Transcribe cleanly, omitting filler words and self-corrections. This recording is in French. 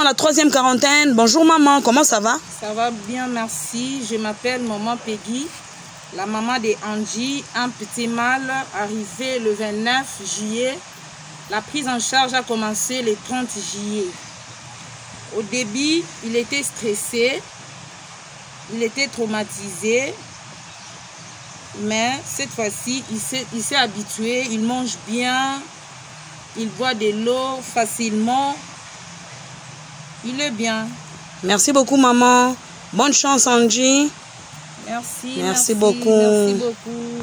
dans la 3e quarantaine. Bonjour maman, comment ça va? Ça va bien, merci. Je m'appelle maman Peggy, la maman de Angie, un petit mal arrivé le 29 juillet. La prise en charge a commencé le 30 juillet. Au début, il était stressé, il était traumatisé, mais cette fois-ci, il s'est habitué, il mange bien, il boit de l'eau facilement, il est bien. Merci beaucoup maman. Bonne chance Angie. Merci. Merci beaucoup. Merci beaucoup.